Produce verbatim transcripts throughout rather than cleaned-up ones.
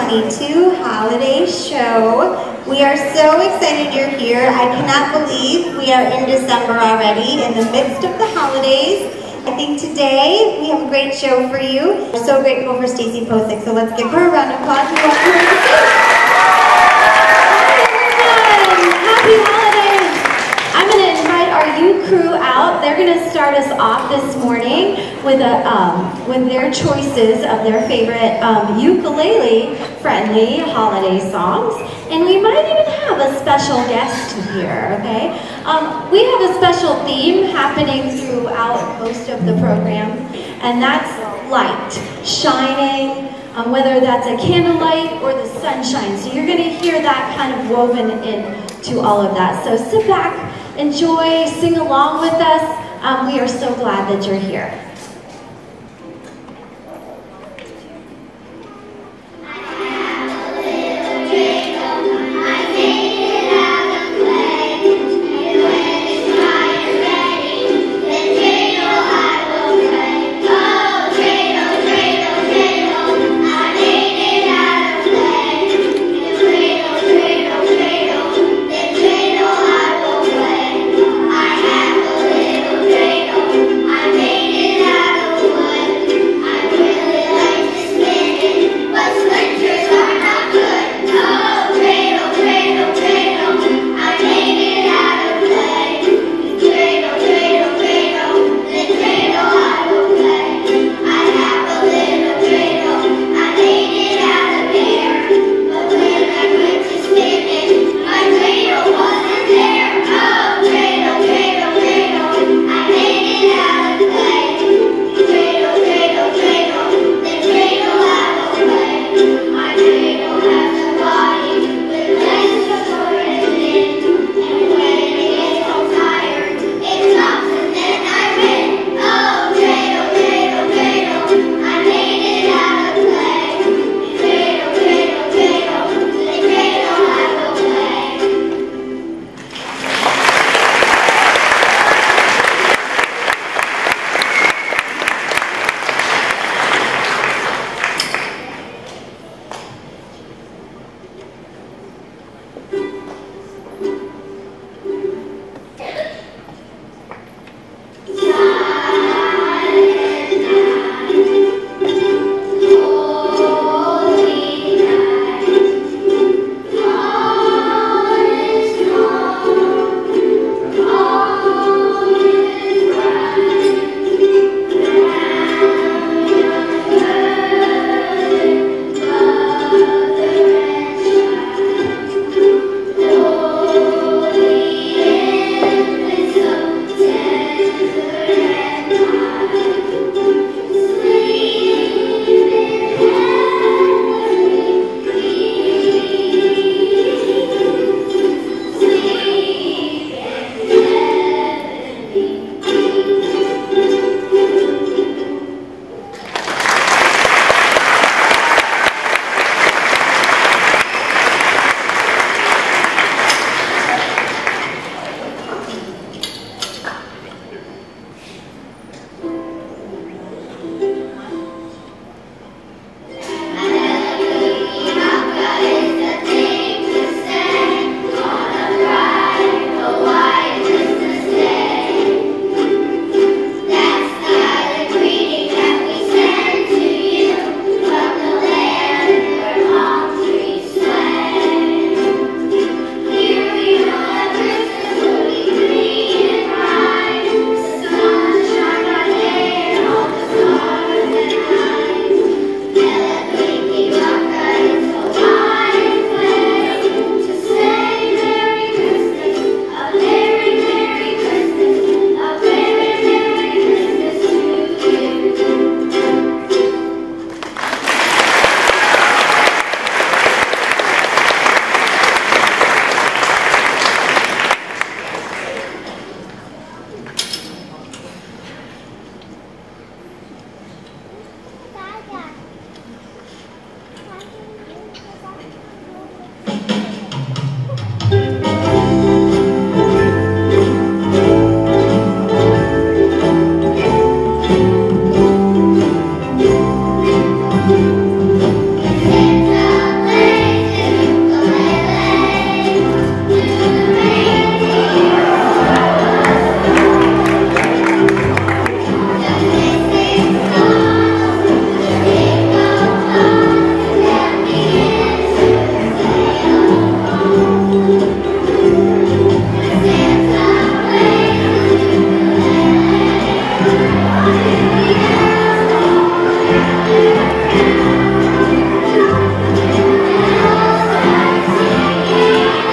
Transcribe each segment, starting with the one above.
twenty-two Holiday Show. We are so excited you're here. I cannot believe we are in December already, in the midst of the holidays. I think today we have a great show for you. We're so grateful for Stacy Posick, so let's give her a round of applause. We want her to sing. Hi everyone! Happy holidays! I'm going to invite our U Crew out. They're going to start us off this morning with a um, with their choices of their favorite um, ukulele-friendly holiday songs. And we might even have a special guest here, okay? Um, we have a special theme happening throughout most of the program, and that's light, shining, um, whether that's a candlelight or the sunshine. So you're gonna hear that kind of woven into all of that. So sit back, enjoy, sing along with us. Um, we are so glad that you're here. I have a little dreidel. I made it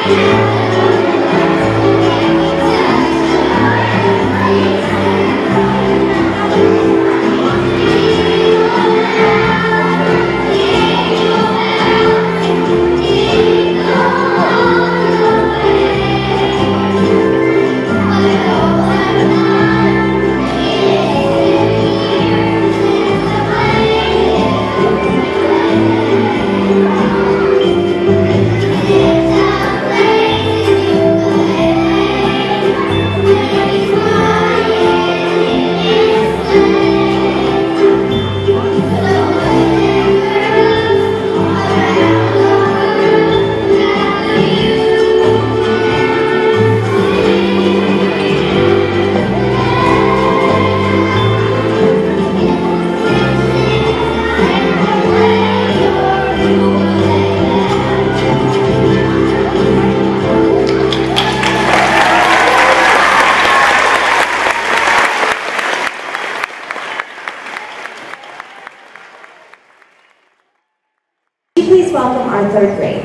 Please welcome our third grade.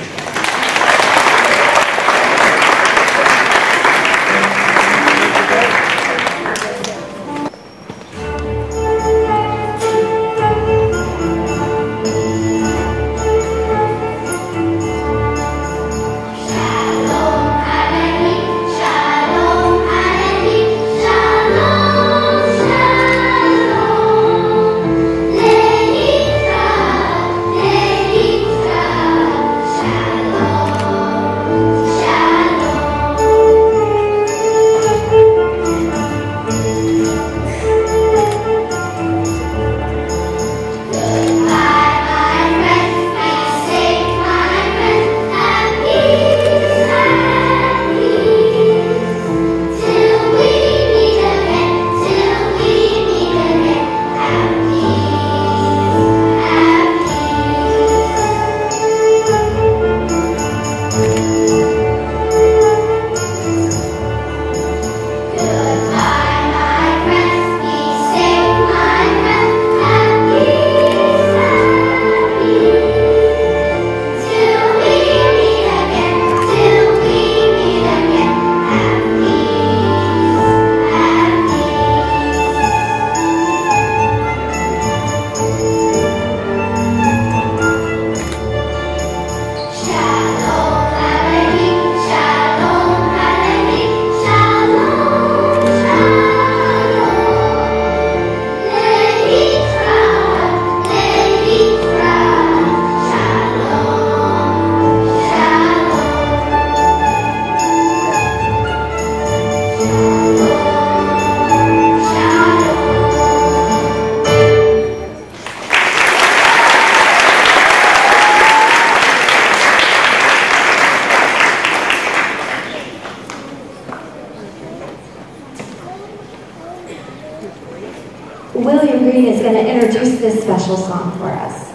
William Green is going to introduce this special song for us.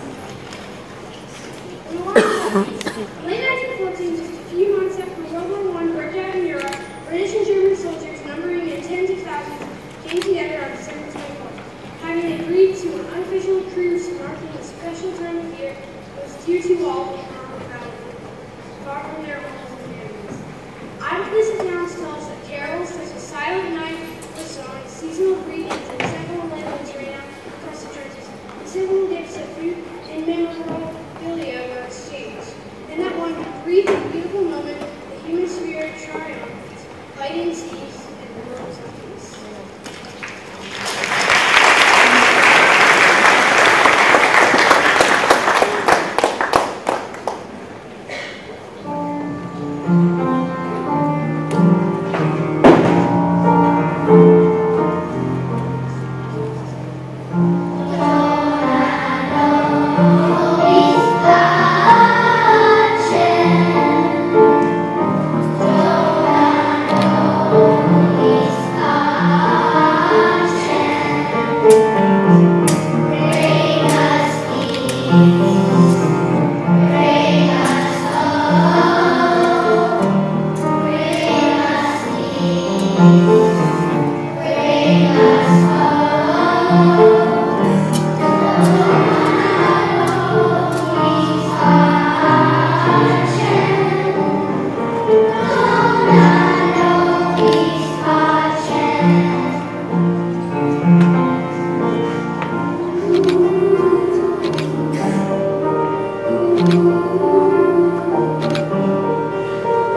Late nineteen fourteen, just a few months after World War One broke out in Europe, British and German soldiers, numbering in tens of thousands, came together on December twenty-fourth, having agreed to an unofficial truce marking a special time of year that was due to all the armed battlefield, far from their homes and families. Eyewitness accounts tell us that carols such as Silent Night were sung, seasonal greetings and several languages ran out across the churches, and several gifts of food and memorabilia were exchanged. And that one brief and beautiful moment, the human spirit triumphed, fighting seas and worlds of peace. Bring us home.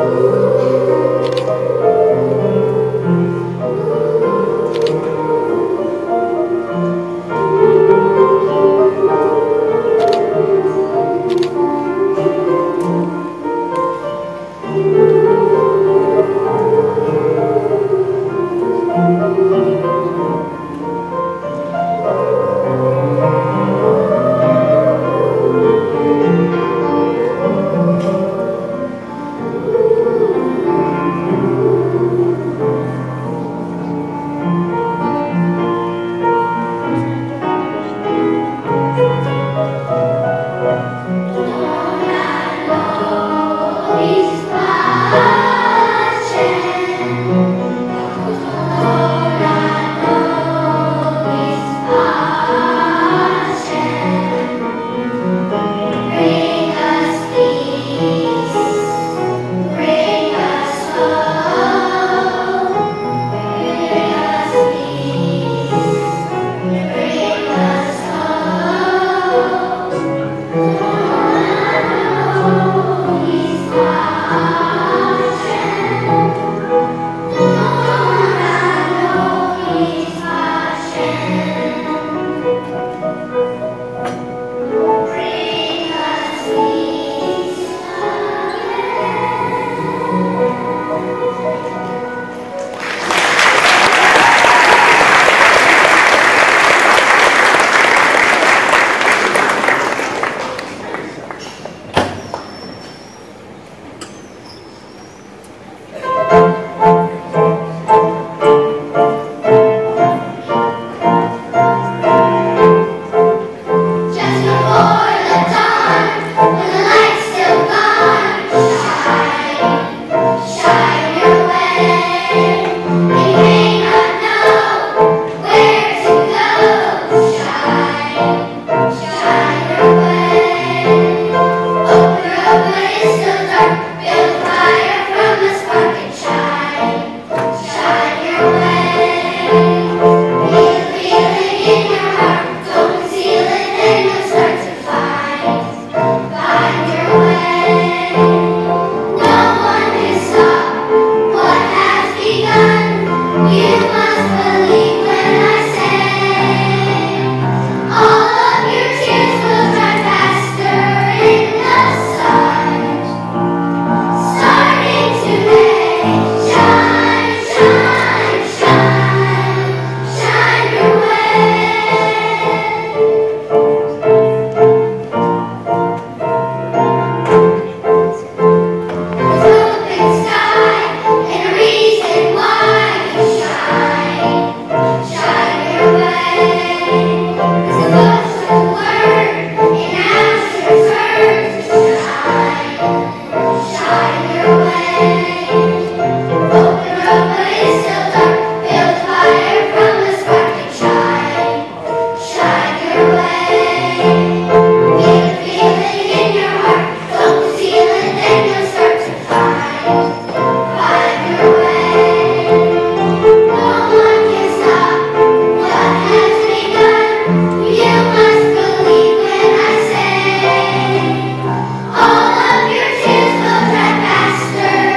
All of your tears will dry faster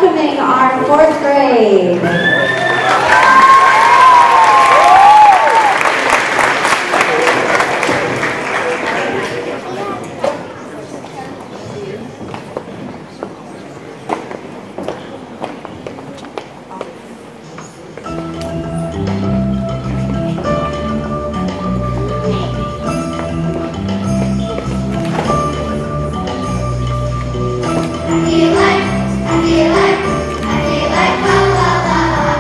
welcoming our fourth grade. I feel like, I feel like, I feel like, la la la la.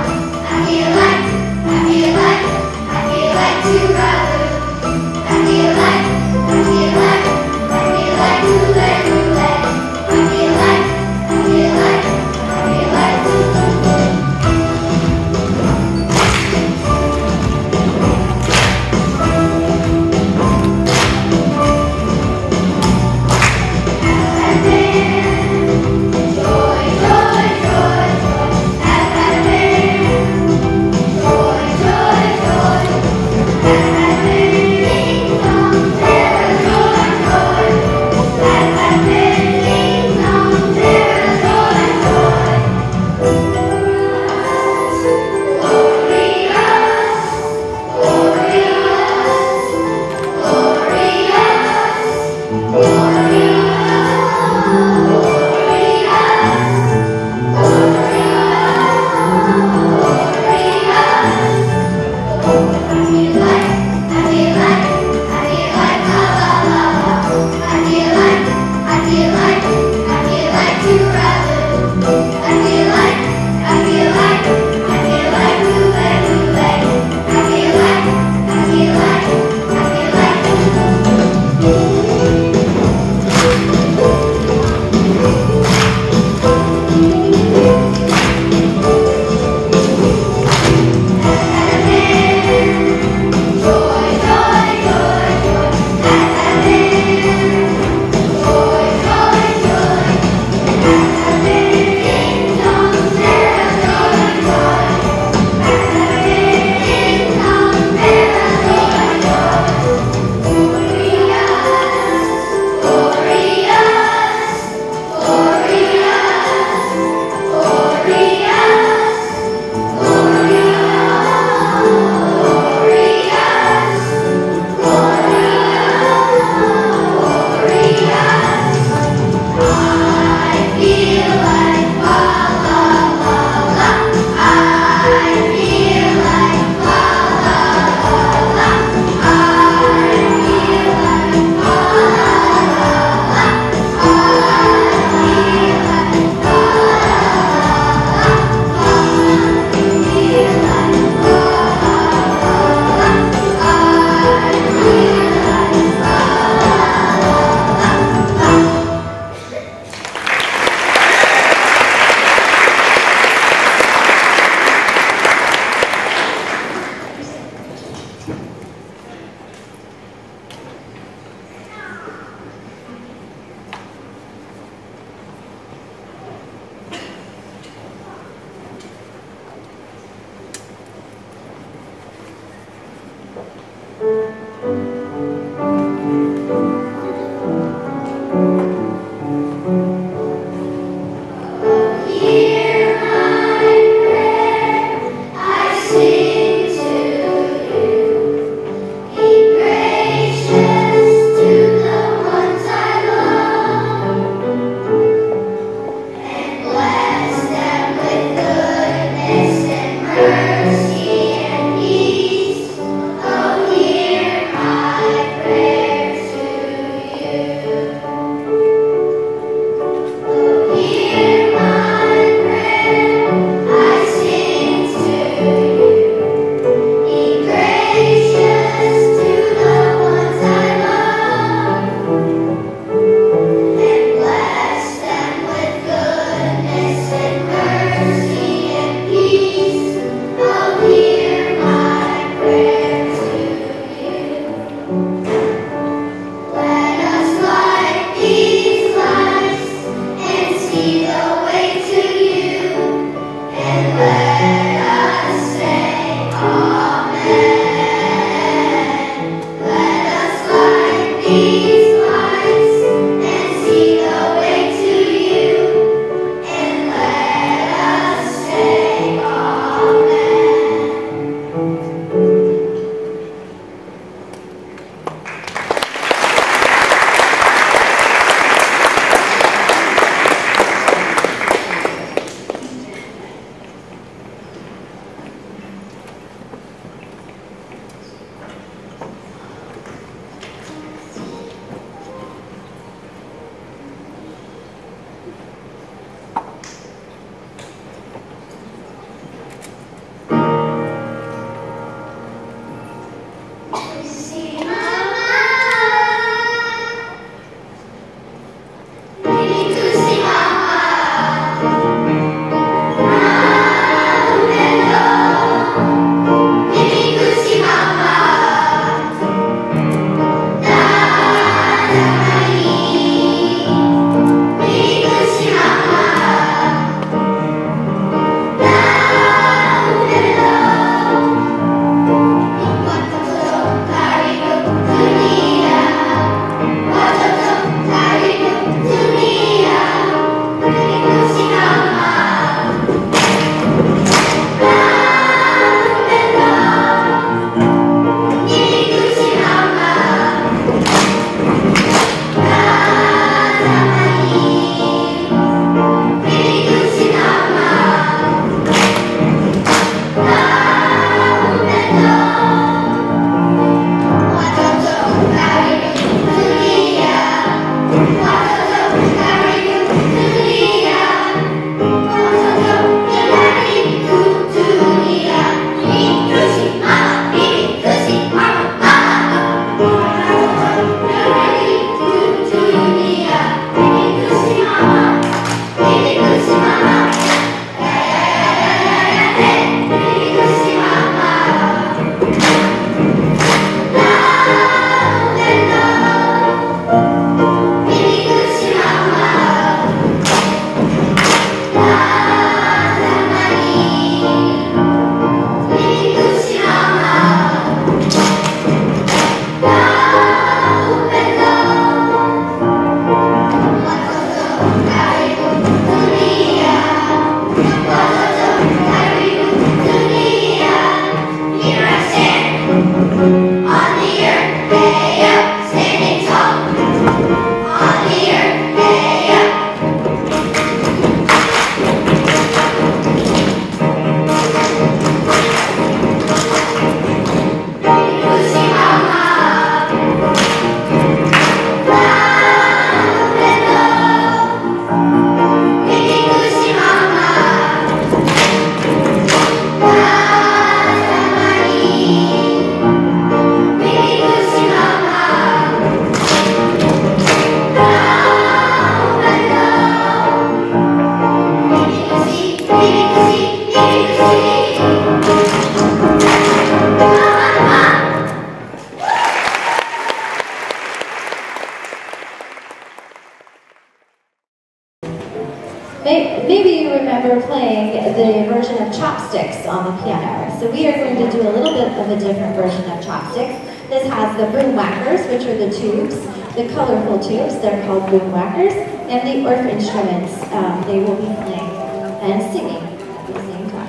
Maybe you remember playing the version of Chopsticks on the piano. So we are going to do a little bit of a different version of Chopsticks. This has the boom whackers, which are the tubes, the colorful tubes, they're called boom whackers, and the earth instruments, um, they will be playing and singing at the same time.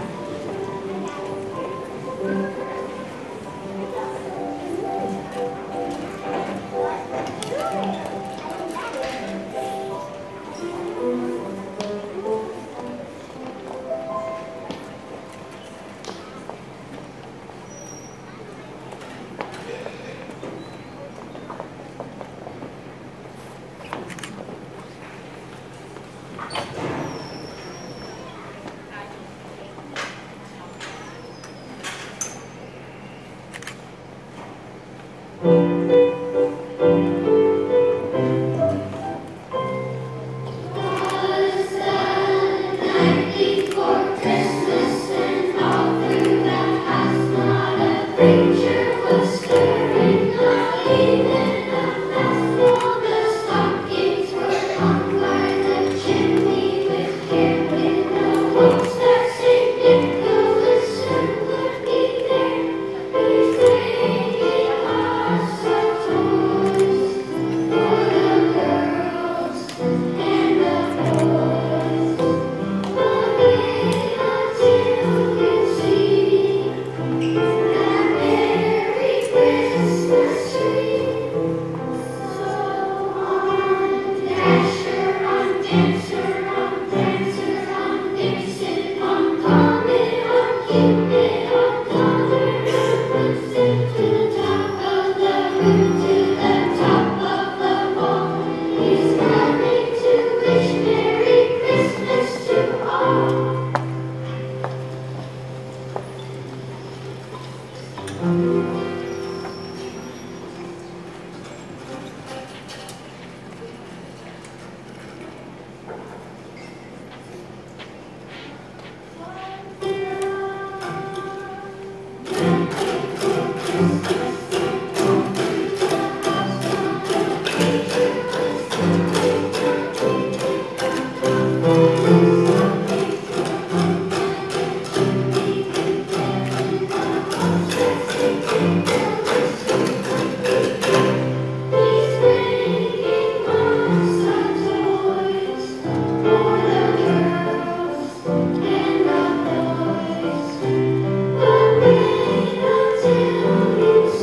Until you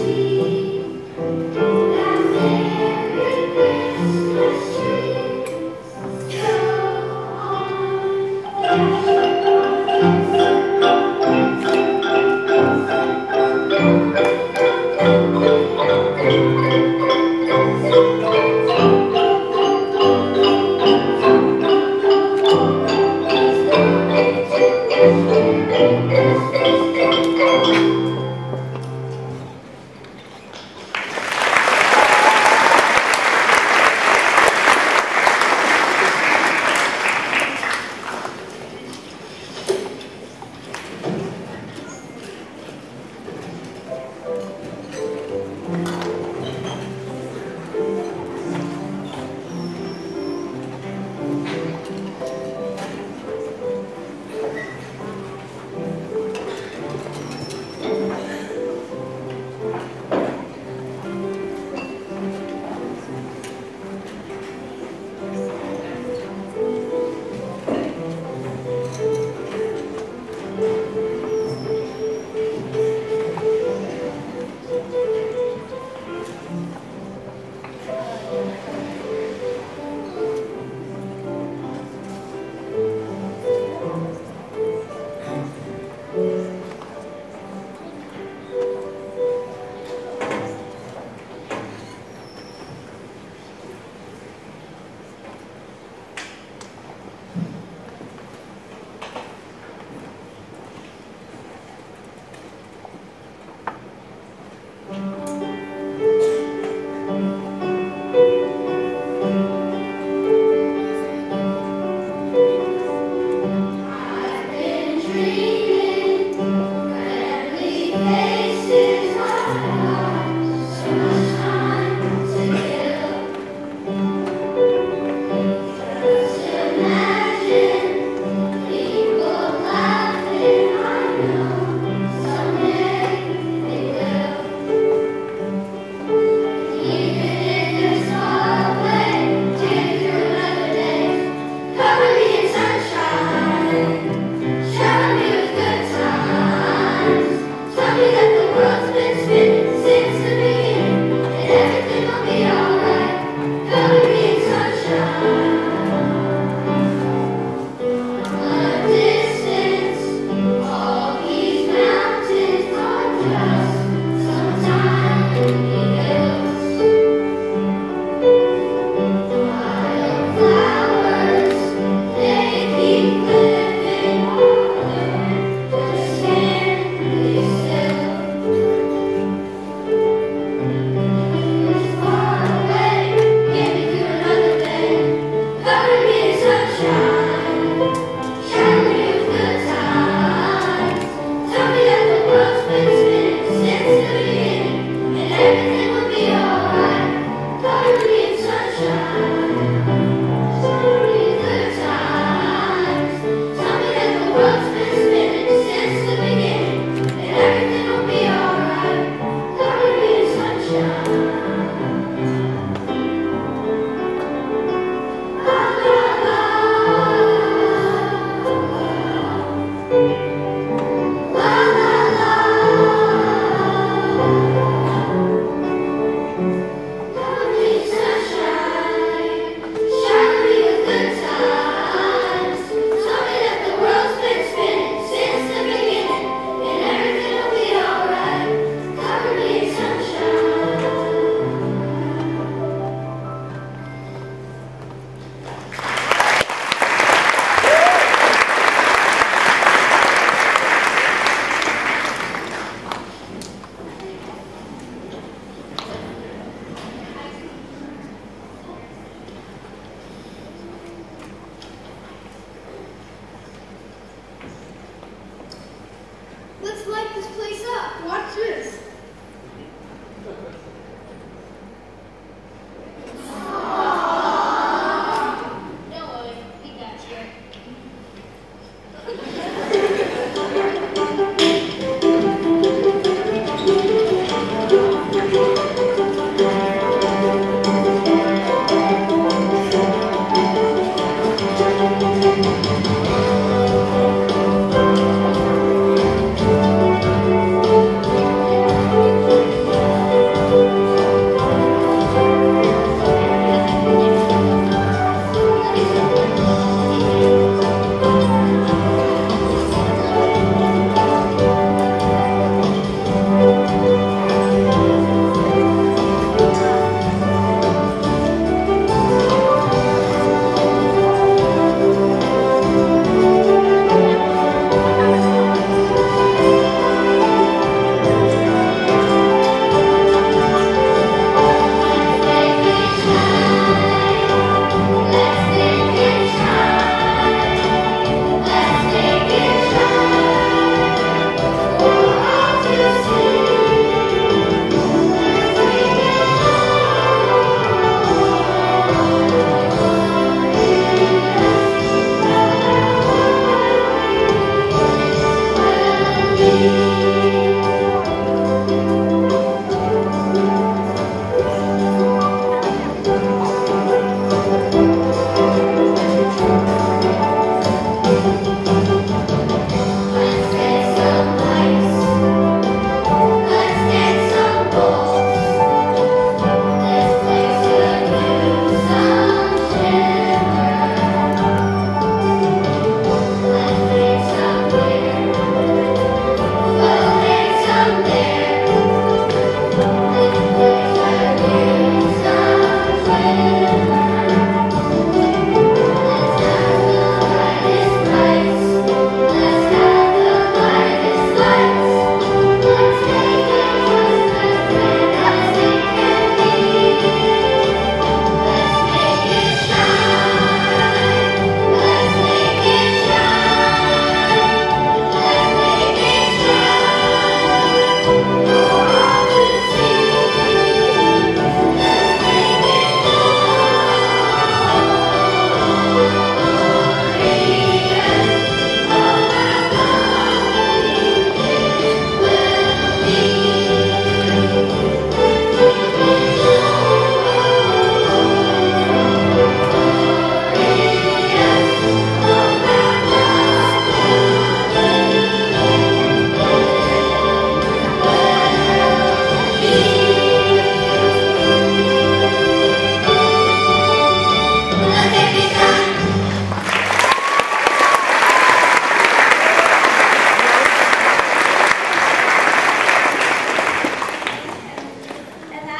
Thank you.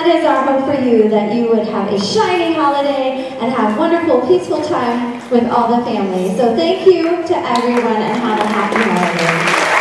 That is our hope for you, that you would have a shining holiday and have wonderful, peaceful time with all the family. So thank you to everyone and have a happy holiday.